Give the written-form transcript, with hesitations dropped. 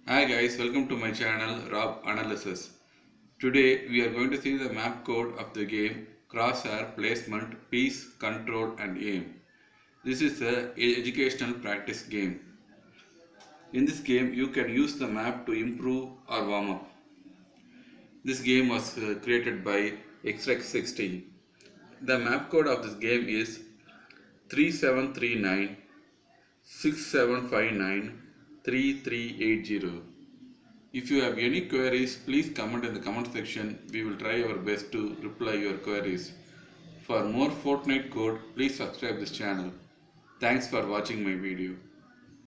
Hi guys, welcome to my channel Rob Analysis. Today we are going to see the map code of the game Crosshair Placement, Peace, Control and Aim. This is a educational practice game. In this game you can use the map to improve or warm up. This game was created by Xrex60. The map code of this game is 3739 6759 3380. If you have any queries, please comment in the comment section. We will try our best to reply your queries. For more Fortnite code, please subscribe this channel. Thanks for watching my video.